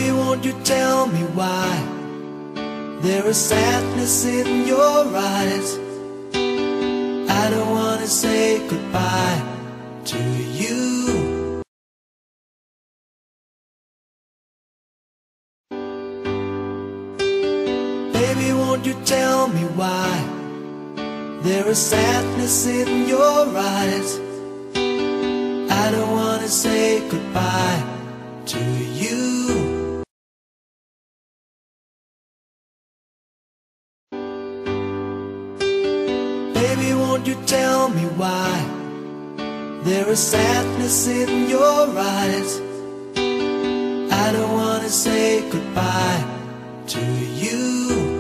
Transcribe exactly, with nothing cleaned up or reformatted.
Baby, won't you tell me why there is sadness in your eyes? I don't wanna say goodbye to you. Baby, won't you tell me why there is sadness in your eyes? I don't wanna say goodbye to you. Baby, won't you tell me why there is sadness in your eyes? I don't wanna say goodbye to you.